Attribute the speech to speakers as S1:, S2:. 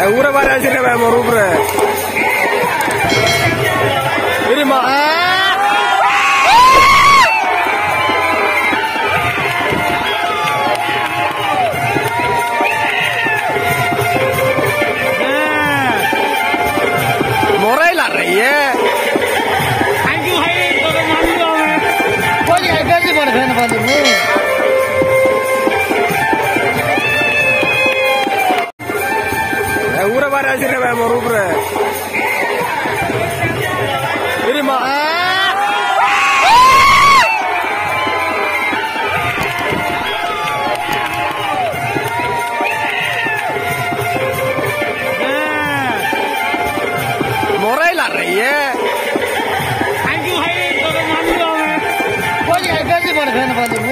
S1: ஊரை பாரு அடிச்சிருக்கேன் ஒரு ஊரு தெரியுமா முறையில் அறைய ஊரை பாரு அடிச்சிருக்கேன் ஒரு ஊரு தெரியுமா முறையில் அறைய
S2: Anh cứ hay tôi nói với ông ấy. Có gì hay cái gì mà phải